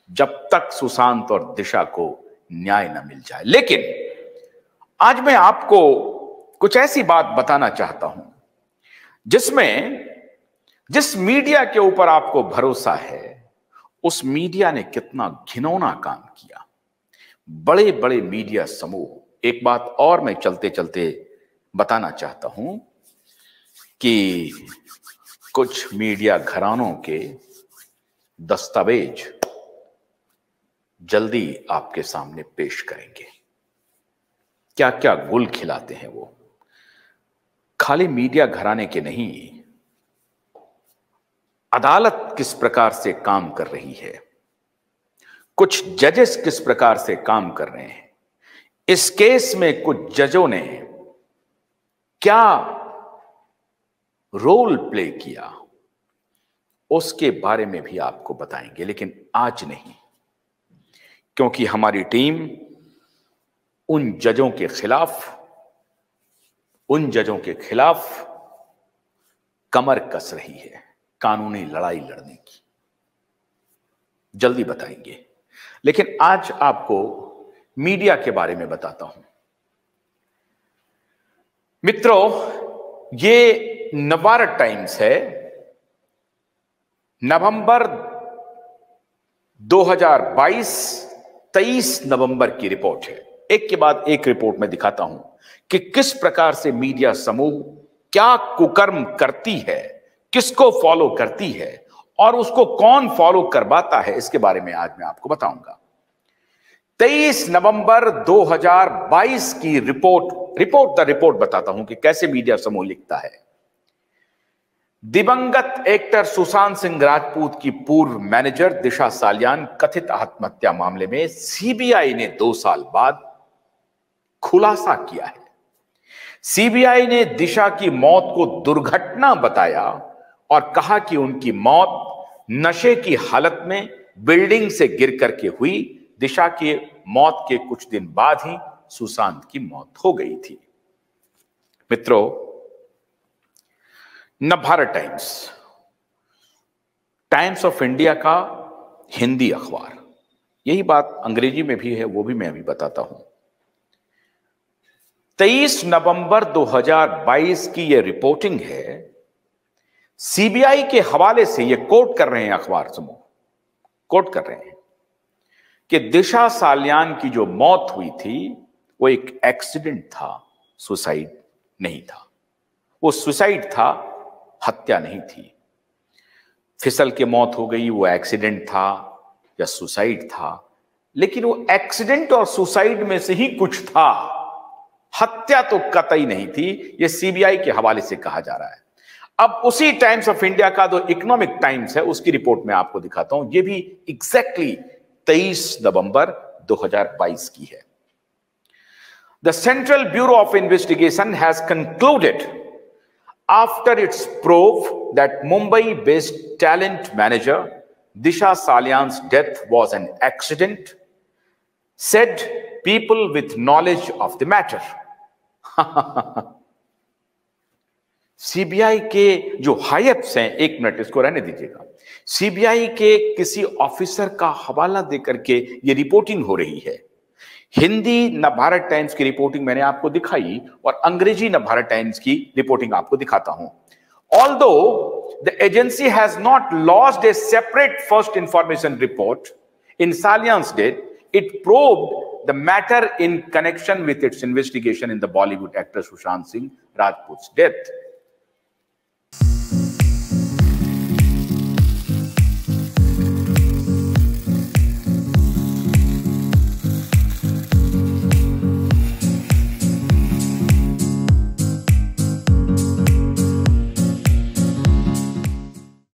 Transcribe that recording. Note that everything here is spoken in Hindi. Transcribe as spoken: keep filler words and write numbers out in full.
जब तक सुशांत और दिशा को न्याय न मिल जाए। लेकिन आज मैं आपको कुछ ऐसी बात बताना चाहता हूं जिसमें जिस मीडिया के ऊपर आपको भरोसा है, उस मीडिया ने कितना घिनौना काम किया। बड़े बड़े मीडिया समूह, एक बात और मैं चलते चलते बताना चाहता हूं कि कुछ मीडिया घरानों के दस्तावेज जल्दी आपके सामने पेश करेंगे। क्या क्या गुल खिलाते हैं वो। खाली मीडिया घराने के नहीं, अदालत किस प्रकार से काम कर रही है, कुछ जजेस किस प्रकार से काम कर रहे हैं, इस केस में कुछ जजों ने क्या रोल प्ले किया, उसके बारे में भी आपको बताएंगे। लेकिन आज नहीं, क्योंकि हमारी टीम उन जजों के खिलाफ उन जजों के खिलाफ कमर कस रही है कानूनी लड़ाई लड़ने की। जल्दी बताएंगे। लेकिन आज आपको मीडिया के बारे में बताता हूं। मित्रों, ये नवभारत टाइम्स है, नवंबर दो हज़ार बाईस, तेईस नवंबर की रिपोर्ट है। एक के बाद एक रिपोर्ट में दिखाता हूं कि किस प्रकार से मीडिया समूह क्या कुकर्म करती है, किसको फॉलो करती है और उसको कौन फॉलो करवाता है, इसके बारे में आज मैं आपको बताऊंगा। तेईस नवंबर दो हज़ार बाईस की रिपोर्ट रिपोर्ट द रिपोर्ट बताता हूं कि कैसे मीडिया समूह लिखता है। दिवंगत एक्टर सुशांत सिंह राजपूत की पूर्व मैनेजर दिशा सालियान कथित आत्महत्या मामले में सीबीआई ने दो साल बाद खुलासा किया है। सीबीआई ने दिशा की मौत को दुर्घटना बताया और कहा कि उनकी मौत नशे की हालत में बिल्डिंग से गिर करके हुई। दिशा की मौत के कुछ दिन बाद ही सुशांत की मौत हो गई थी। मित्रों, Navbharat Times, Times of India का हिंदी अखबार, यही बात अंग्रेजी में भी है, वो भी मैं अभी बताता हूं। तेईस नवंबर दो हज़ार बाईस की यह रिपोर्टिंग है। सीबीआई के हवाले से यह कोट कर रहे हैं, अखबार समूह कोट कर रहे हैं कि दिशा सालियान की जो मौत हुई थी वो एक एक्सीडेंट था, सुसाइड नहीं था। वो सुसाइड था, हत्या नहीं थी। फिसल के मौत हो गई, वो एक्सीडेंट था या सुसाइड था, लेकिन वो एक्सीडेंट और सुसाइड में से ही कुछ था, हत्या तो कतई नहीं थी। ये सीबीआई के हवाले से कहा जा रहा है। अब उसी टाइम्स ऑफ इंडिया का जो इकोनॉमिक टाइम्स है, उसकी रिपोर्ट में आपको दिखाता हूं। ये भी एग्जैक्टली तेईस नवंबर दो हज़ार बाईस की है। The Central Bureau of Investigation has concluded after its probe that Mumbai-based talent manager Disha Salian's death was an accident, said people with knowledge of the matter. CBI के जो हाईअप्स हैं, एक मिनट इसको रहने दीजिएगा, सीबीआई के किसी ऑफिसर का हवाला देकर के ये रिपोर्टिंग हो रही है। हिंदी नवभारत टाइम्स की रिपोर्टिंग मैंने आपको दिखाई और अंग्रेजी नवभारत टाइम्स की रिपोर्टिंग आपको दिखाता हूं। Although the agency has not lodged a separate first information report in Salian's death, it probed the matter in connection with its investigation in the Bollywood actor Sushant Singh Rajput's death.